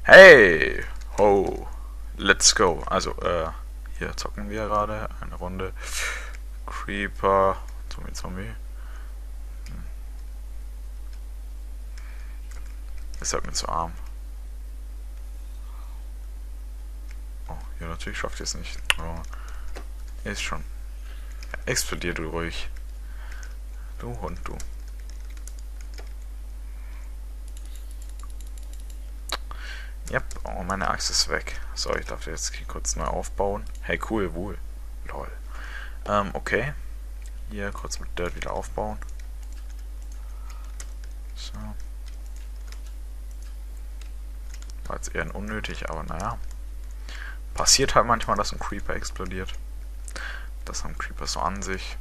Hey! Ho! Let's go. Also, hier zocken wir gerade eine Runde. Creeper. Zombie. Ist halt mir zu arm. Oh, ja, natürlich schafft ihr es nicht. Oh, ist schon. Explodier du ruhig. Du Hund, du. Yep, oh, meine Axt ist weg. So, ich darf jetzt hier kurz neu aufbauen. Hey, cool, wohl. Lol. Okay. Hier kurz mit Dirt wieder aufbauen. So. War jetzt eher unnötig, aber naja. Passiert halt manchmal, dass ein Creeper explodiert. Das haben Creeper so an sich.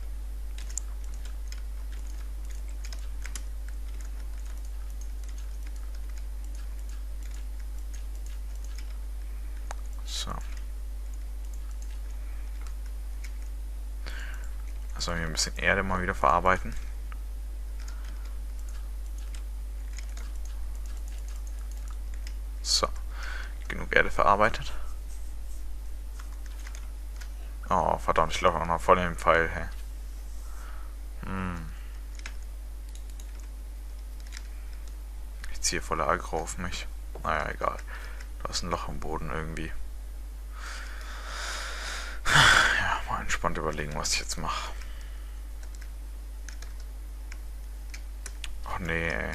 So. Also hier ein bisschen Erde mal wieder verarbeiten. So. Genug Erde verarbeitet. Oh, verdammt, ich laufe auch noch voll in den Pfeil, hey. Ich ziehe voller Aggro auf mich. Naja, egal. Da ist ein Loch im Boden irgendwie. Ja, mal entspannt überlegen, was ich jetzt mache. Ach nee, ey.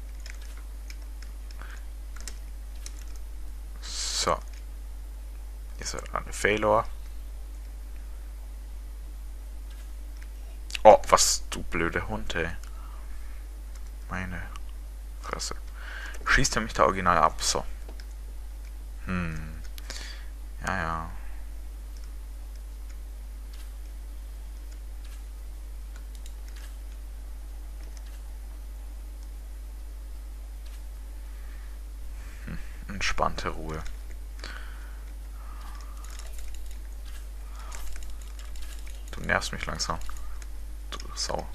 So. Hier ist eine Failure. Oh, was, du blöde Hund, ey. Meine Fresse. Schießt er mich da original ab, so. Ja, ja. Entspannte Ruhe. Du nervst mich langsam. Du Sau.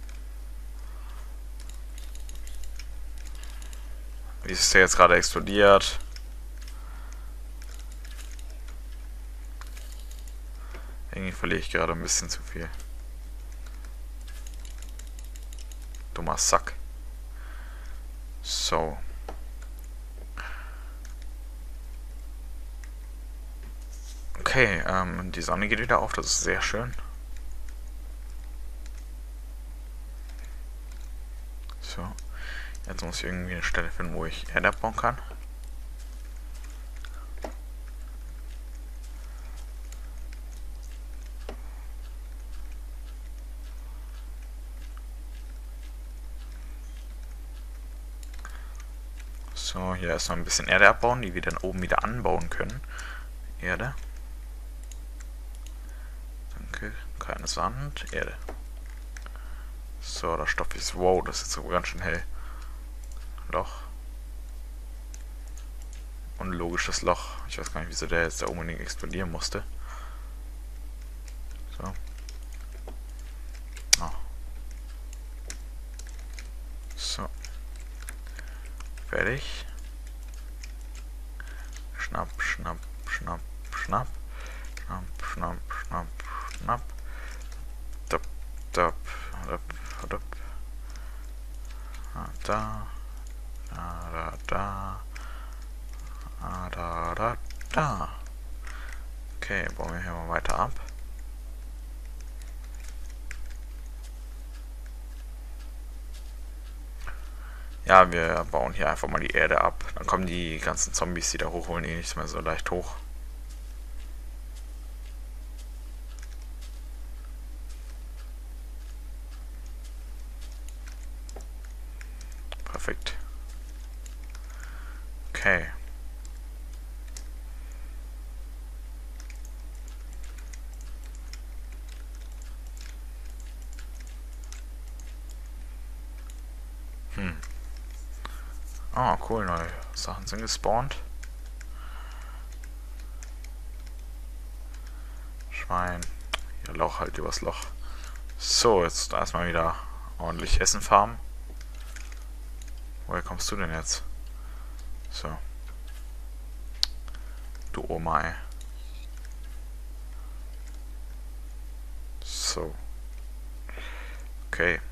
Wie ist der jetzt gerade explodiert? Irgendwie verliere ich gerade ein bisschen zu viel. Dummer Sack. So. Okay, die Sonne geht wieder auf, das ist sehr schön. So. Jetzt muss ich irgendwie eine Stelle finden, wo ich Erde abbauen kann. So, hier erstmal ein bisschen Erde abbauen, die wir dann oben wieder anbauen können. Erde. Danke. Keine Sand. Erde. So, der Stoff ist. Wow, das ist so ganz schön hell. Loch. Unlogisches Loch. Ich weiß gar nicht, wieso der jetzt da unbedingt explodieren musste. So. Oh. So. Fertig. Schnapp, schnapp, schnapp, schnapp. Schnapp, schnapp, schnapp, schnapp. Dop, dop, dop, dop. Da. Da, da. Da. Okay, bauen wir hier mal weiter ab. Ja, wir bauen hier einfach mal die Erde ab. Dann kommen die ganzen Zombies, die da hochholen, eh nicht mehr so leicht hoch. Perfekt. Okay. Ah, cool, neue Sachen sind gespawnt. Schwein. Hier Loch halt übers Loch. So, jetzt erstmal wieder ordentlich Essen farmen. Woher kommst du denn jetzt? So. Du Oma, ey. So. Okay.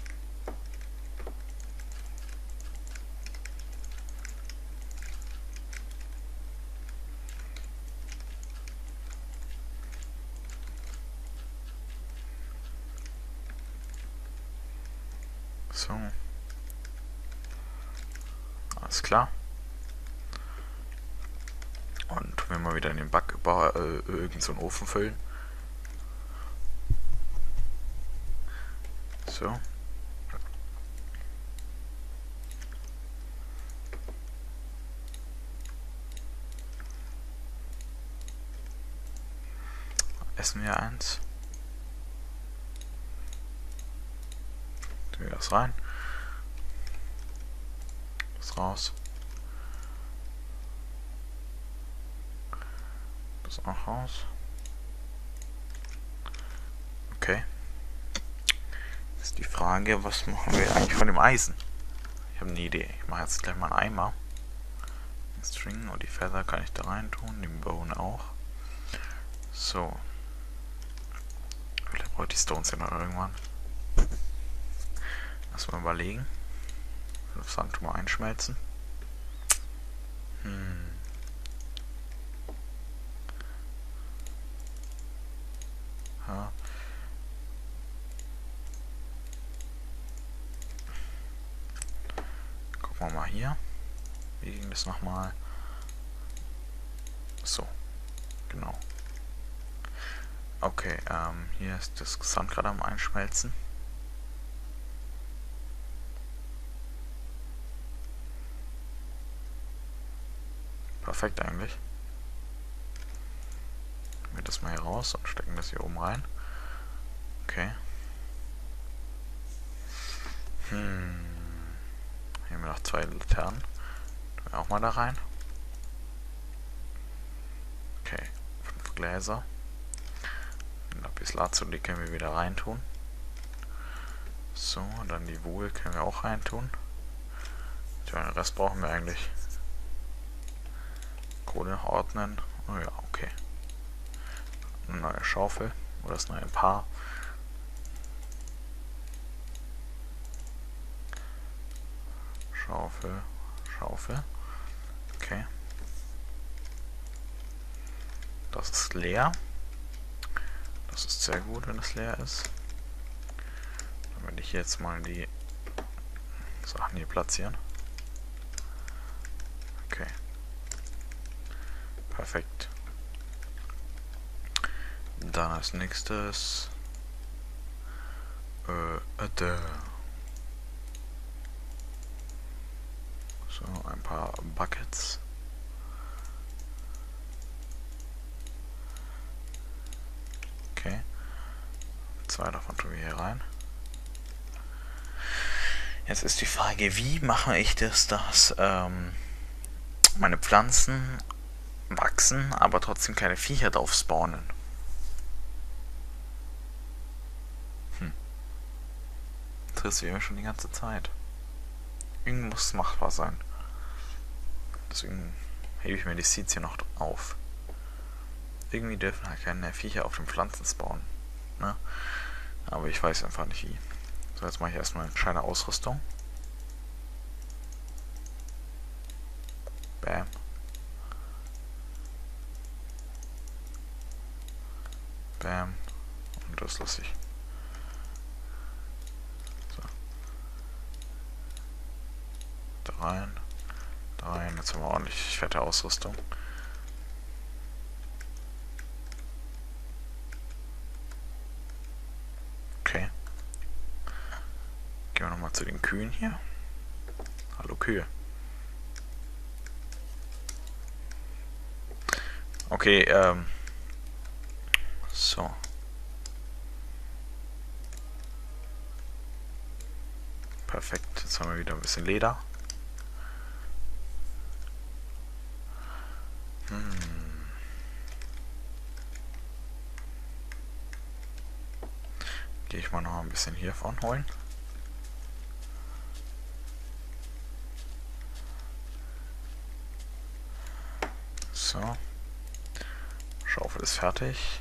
So. Alles klar. Und wenn wir wieder in den Backbar irgend so einen Ofen füllen. So. Essen wir eins. Tun wir das rein. Das raus. Das auch raus. Okay. Jetzt ist die Frage, was machen wir eigentlich von dem Eisen? Ich habe eine Idee. Ich mache jetzt gleich mal einen Eimer. Den String und die Feather kann ich da rein tun, den Bone auch. So. Vielleicht brauche ich die Stones ja noch irgendwann. Lass mal überlegen. Das Sand mal einschmelzen. Ja. Gucken wir mal hier. Wie ging das nochmal? So. Genau. Okay, hier ist das Sand gerade am Einschmelzen. Perfekt eigentlich. Nehmen wir das mal hier raus und stecken das hier oben rein. Okay. Hier haben wir noch 2 Laternen. Tun wir auch mal da rein. Okay, 5 Gläser. Lapislazuli können wir wieder reintun. So, und dann die Wool können wir auch reintun. Den Rest brauchen wir eigentlich. Kohle ordnen. Oh ja, okay. Eine neue Schaufel. Oder das neue Paar. Schaufel. Schaufel. Okay. Das ist leer. Das ist sehr gut, wenn es leer ist. Dann werde ich jetzt mal die Sachen hier platzieren. Okay. Perfekt. Dann als nächstes so, ein paar Buckets. Okay. 2 davon tun wir hier rein. Jetzt ist die Frage, wie mache ich das, dass meine Pflanzen wachsen, aber trotzdem keine Viecher drauf spawnen. Interessiert mich schon die ganze Zeit. Irgendwas muss machbar sein. Deswegen hebe ich mir die Seeds hier noch auf. Irgendwie dürfen halt keine Viecher auf den Pflanzen spawnen. Ne? Aber ich weiß einfach nicht wie. So, jetzt mache ich erstmal eine kleine Ausrüstung. Bam. Bam. Und das lasse ich. So. Da rein. Da rein. Jetzt haben wir ordentlich fette Ausrüstung. Okay. Gehen wir nochmal zu den Kühen hier. Hallo Kühe. Okay, so. Perfekt, jetzt haben wir wieder ein bisschen Leder. Gehe ich mal noch ein bisschen hiervon holen. So. Schaufel ist fertig.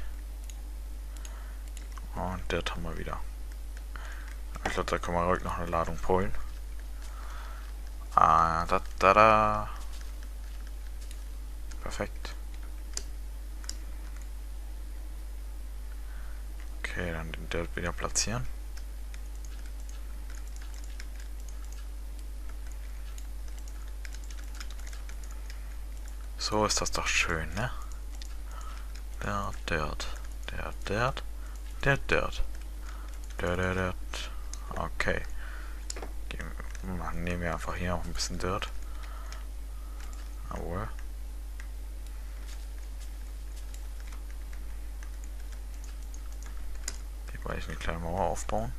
Und Dirt haben wir wieder. Ich glaube, da können wir ruhig noch eine Ladung polen. Ah, da. Perfekt. Okay, dann den Dirt wieder platzieren. So ist das doch schön, ne? Der Dirt. Okay. Nehmen wir einfach hier noch ein bisschen Dirt. Jawohl. Hier wollte ich eine kleine Mauer aufbauen.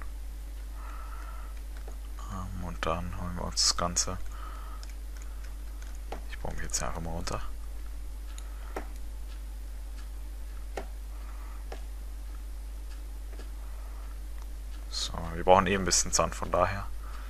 Und dann holen wir uns das Ganze. Ich baue mich jetzt einfach mal runter. So, wir brauchen eben ein bisschen Sand, von daher.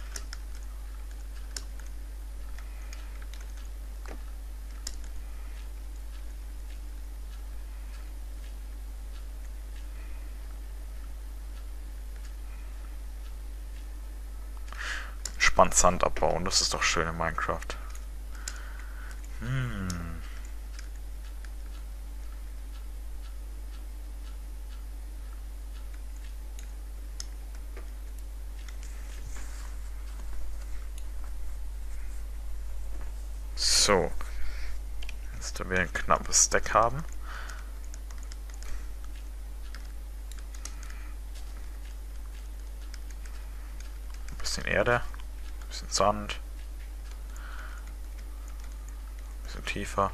Entspannt Sand abbauen, das ist doch schön in Minecraft. So. Jetzt, da wir ein knappes Stack haben. Ein bisschen Erde. Ein bisschen Sand. Ein bisschen tiefer.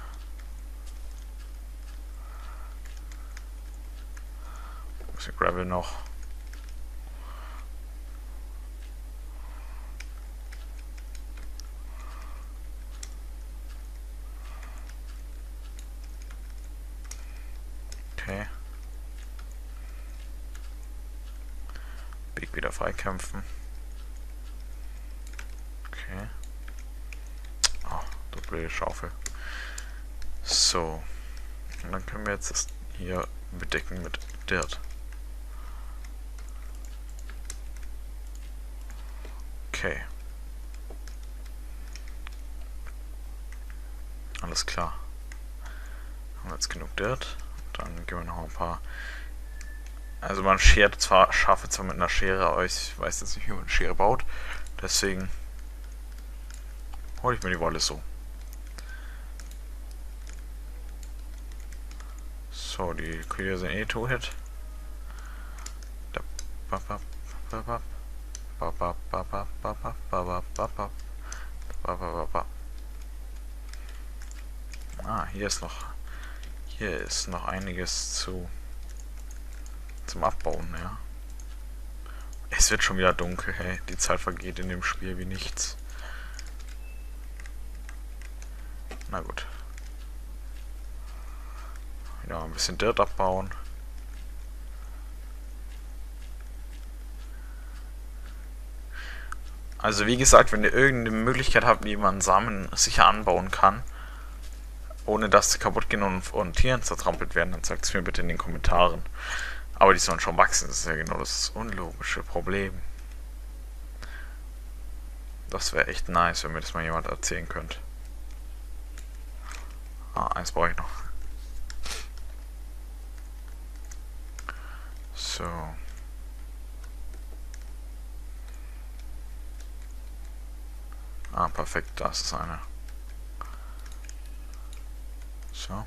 Ein bisschen Gravel noch. Okay. Weg wieder freikämpfen. Okay. Ah, du blöde Schaufel. So. Und dann können wir jetzt das hier bedecken mit Dirt. Okay. Alles klar. Haben wir jetzt genug Dirt. Dann gehen wir noch ein paar. Also man schert zwar Schafe zwar mit einer Schere, aber ich weiß jetzt nicht, wie man eine Schere baut. Deswegen hole ich mir die Wolle so. So, die Kühe sind eh Two-Hit. Ah, hier ist noch einiges zum Abbauen, ja. Es wird schon wieder dunkel, hey. Die Zeit vergeht in dem Spiel wie nichts. Na gut. Wieder ein bisschen Dirt abbauen. Also wie gesagt, wenn ihr irgendeine Möglichkeit habt, wie man Samen sicher anbauen kann, ohne dass sie kaputt gehen und Tieren zertrampelt werden, dann sagt es mir bitte in den Kommentaren. Aber die sollen schon wachsen, das ist ja genau das unlogische Problem. Das wäre echt nice, wenn mir das mal jemand erzählen könnte. Ah, eins brauche ich noch. So. Ah, perfekt, das ist eine. So.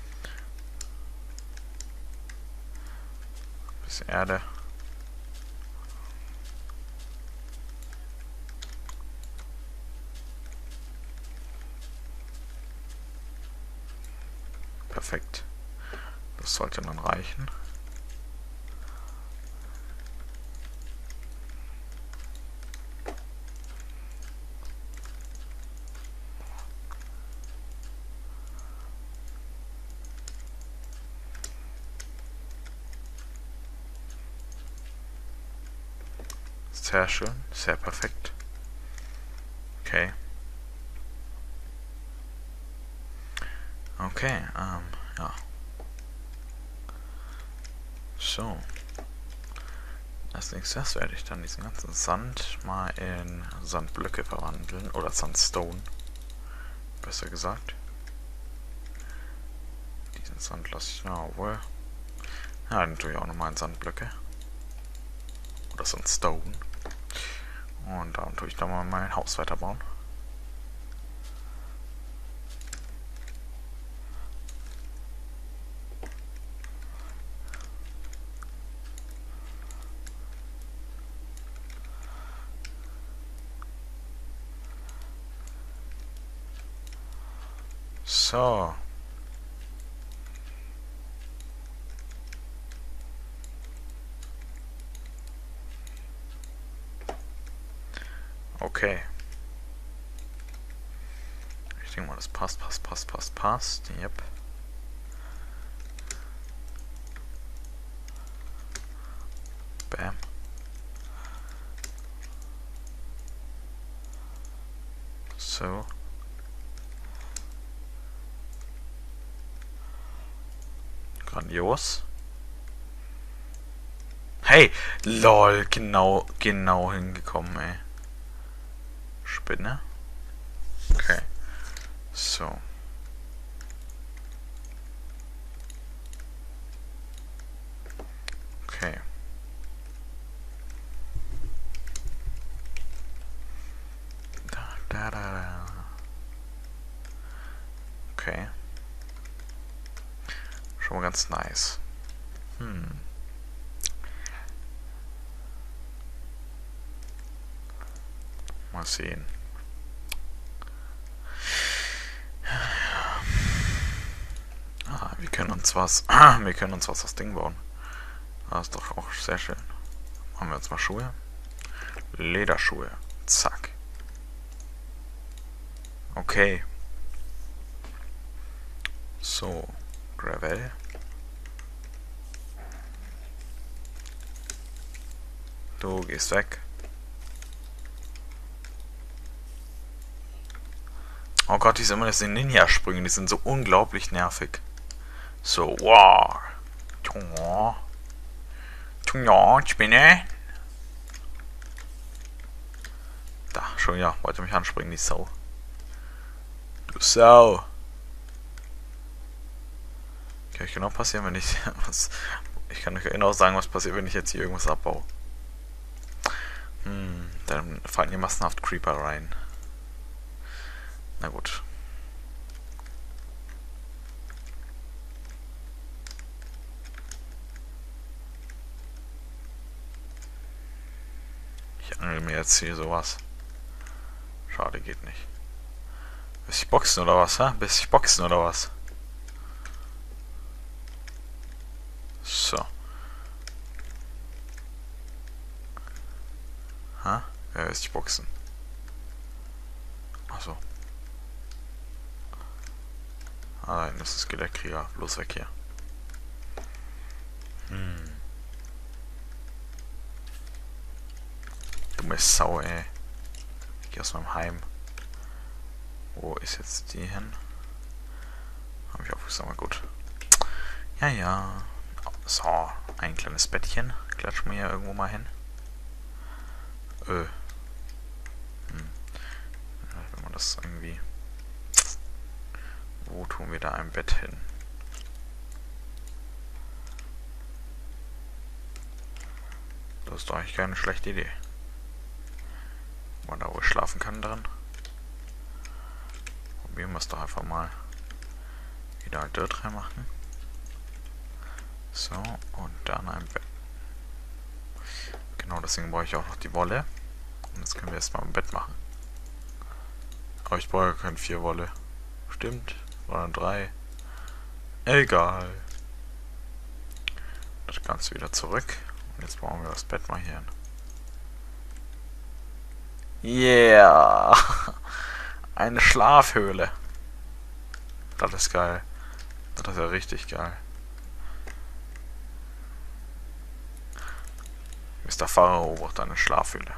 Bisschen Erde. Perfekt. Das sollte dann reichen. Sehr schön, sehr perfekt. Okay. Okay, ja. So. Als nächstes werde ich dann diesen ganzen Sand mal in Sandblöcke verwandeln. Oder Sandstone. Besser gesagt. Diesen Sand lasse ich ja wohl. Ja, natürlich auch nochmal in Sandblöcke. Oder Sandstone. Und dann tue ich da mal mein Haus weiterbauen. So. Okay. Ich denke mal, das passt. Yep. Bam. So. Grandios. Hey! Lol, genau hingekommen, ey. Spinne. Okay. So. Okay. Da. Okay. Schon mal ganz nice. Mal sehen. Wir können uns was aus das Ding bauen. Das ist doch auch sehr schön. Machen wir uns mal Schuhe. Lederschuhe. Zack. Okay. So. Gravel. Du gehst weg. Oh Gott, diese Ninja-Sprünge, die sind so unglaublich nervig. So, wow. Spinne. Da, schon ja, wollte mich anspringen, die Sau. Du Sau. Kann ich genau passieren, wenn ich was. Ich kann euch genau sagen, was passiert, wenn ich jetzt hier irgendwas abbaue. Dann fallen hier massenhaft Creeper rein. Na gut. Ich angel mir jetzt hier sowas. Schade, geht nicht. Bis ich boxen oder was, hä? Bis ich boxen oder was? So. Ha? Wer will sich boxen? Achso. Ah, nein, das ist Skelettkrieger. Bloß weg hier. Dumme Sau, ey. Ich geh aus meinem Heim. Wo ist jetzt die hin? Hab ich aufgesammelt, gut. Ja. So, ein kleines Bettchen. Klatschen wir hier irgendwo mal hin. Wenn man das irgendwie... Wo tun wir da ein Bett hin? Das ist doch eigentlich keine schlechte Idee. Wo man da wohl schlafen kann drin. Probieren wir es doch einfach mal. Wieder halt Dirt reinmachen. So, und dann ein Bett. Genau, deswegen brauche ich auch noch die Wolle. Und jetzt können wir erstmal ein Bett machen. Aber ich brauche ja keine 4 Wolle. Stimmt, sondern 3. Egal. Das Ganze wieder zurück. Und jetzt bauen wir das Bett mal hier hin. Yeah! Eine Schlafhöhle. Das ist geil. Das ist ja richtig geil. Mr. Pharao braucht eine Schlafhöhle.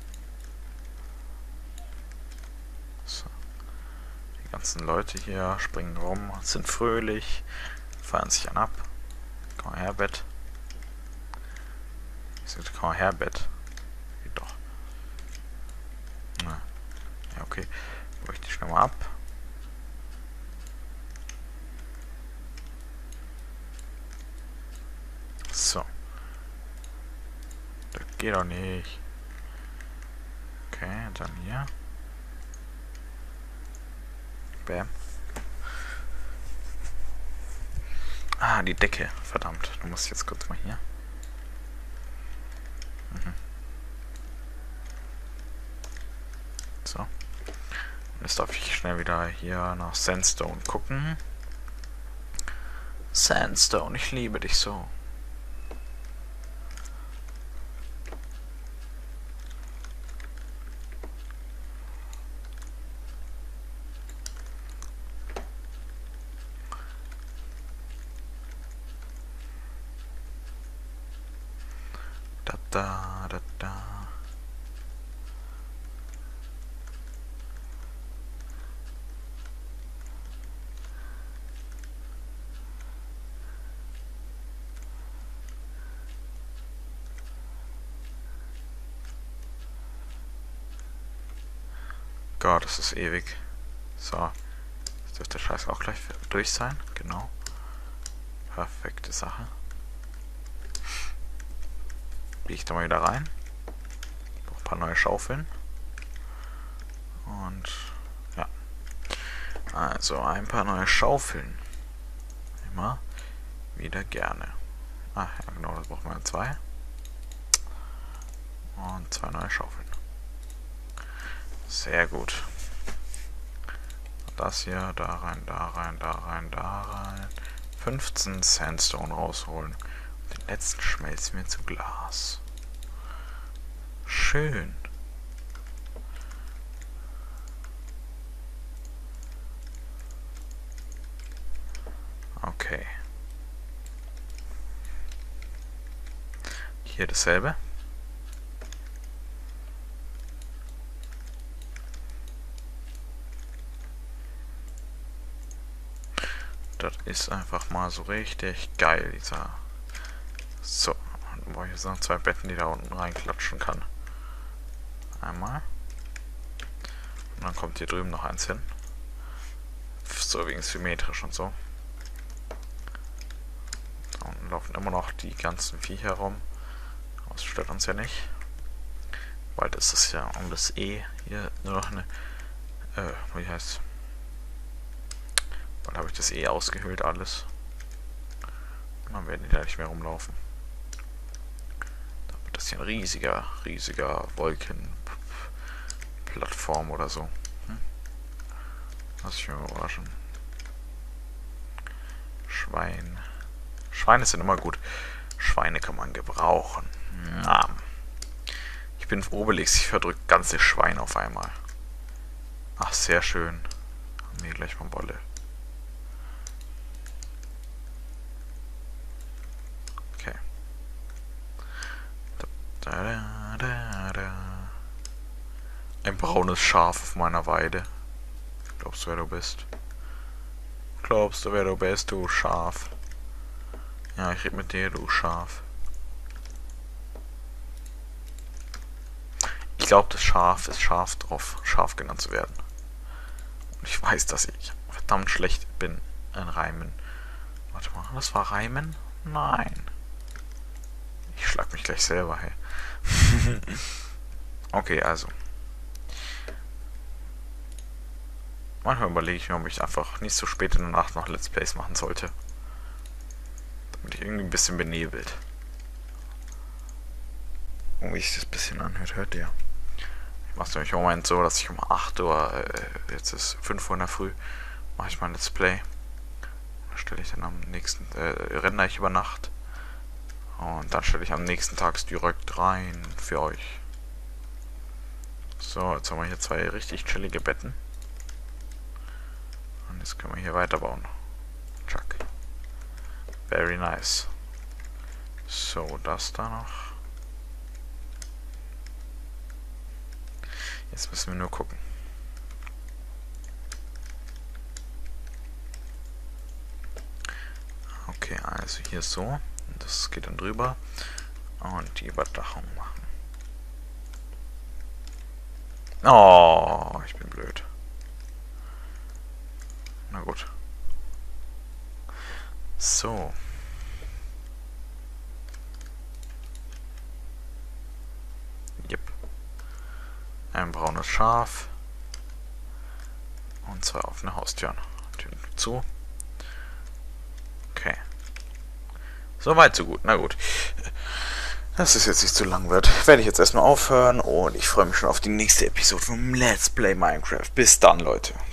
So. Die ganzen Leute hier springen rum, sind fröhlich, feiern sich an ab. Komm mal her, Bett. Komm mal her, Bett. Geht doch. Na. Ja, okay. Brüche ich die schnell mal ab. So. Das geht doch nicht. Okay, dann hier. Bam. Ah, die Decke. Verdammt. Du musst jetzt kurz mal hier. So. Jetzt darf ich schnell wieder hier nach Sandstone gucken. Sandstone, ich liebe dich so. Da, da, da, da. Gott, das ist ewig. So. Jetzt dürfte der Scheiß auch gleich durch sein. Genau. Perfekte Sache. Gehe ich da mal wieder rein. Ich brauche ein paar neue Schaufeln. Und ja. Also ein paar neue Schaufeln. Immer wieder gerne. Ah, ja genau, das brauchen wir 2. Und 2 neue Schaufeln. Sehr gut. Das hier, da rein, da rein, da rein, da rein. 15 Sandstone rausholen. Und den letzten schmelzen wir zu Glas. Schön. Okay. Hier dasselbe. Das ist einfach mal so richtig geil, dieser... So, dann brauche ich jetzt noch 2 Betten, die da unten reinklatschen kann. Einmal. Und dann kommt hier drüben noch eins hin. So wegen symmetrisch und so. Da unten laufen immer noch die ganzen Viecher rum. Aber das stört uns ja nicht. Bald ist es ja um das E hier nur noch eine... wie heißt... Bald habe ich das E ausgehöhlt alles. Und dann werden die da nicht mehr rumlaufen. Dann wird das hier ein riesiger Wolkenplattform oder so. Lass ich mir überraschen. Schweine sind immer gut. Schweine kann man gebrauchen. Ich bin Obelix, ich verdrücke ganze Schweine auf einmal. Ach, sehr schön. Haben wir gleich mal Wolle. Okay. Ein braunes Schaf auf meiner Weide. Glaubst du, wer du bist? Glaubst du, wer du bist, du Schaf? Ja, ich rede mit dir, du Schaf. Ich glaube, das Schaf ist scharf drauf, Schaf genannt zu werden. Und ich weiß, dass ich verdammt schlecht bin in Reimen. Warte mal, das war Reimen? Nein. Ich schlag mich gleich selber, hey. Okay, also. Manchmal überlege ich mir, ob ich einfach nicht so spät in der Nacht noch Let's Plays machen sollte. Damit ich irgendwie ein bisschen benebelt. Und wie sich das ein bisschen anhört, hört ihr. Ich mache es nämlich im Moment so, dass ich um 8 Uhr, jetzt ist 5 Uhr in der Früh, mache ich mein Let's Play. Da stelle ich dann am nächsten, rendere ich über Nacht. Und dann stelle ich am nächsten Tag direkt rein für euch. So, jetzt haben wir hier 2 richtig chillige Betten. Und jetzt können wir hier weiterbauen. Chuck. Very nice. So, das da noch. Jetzt müssen wir nur gucken. Okay, also hier so. Das geht dann drüber. Und die Überdachung machen. Oh, ich bin blöd. Na gut. So. Yep. Ein braunes Schaf. Und 2 offene Haustüren. Türen zu. Okay. Soweit, so gut. Na gut. Dass es jetzt nicht zu lang wird, werde ich jetzt erstmal aufhören und ich freue mich schon auf die nächste Episode vom Let's Play Minecraft. Bis dann, Leute.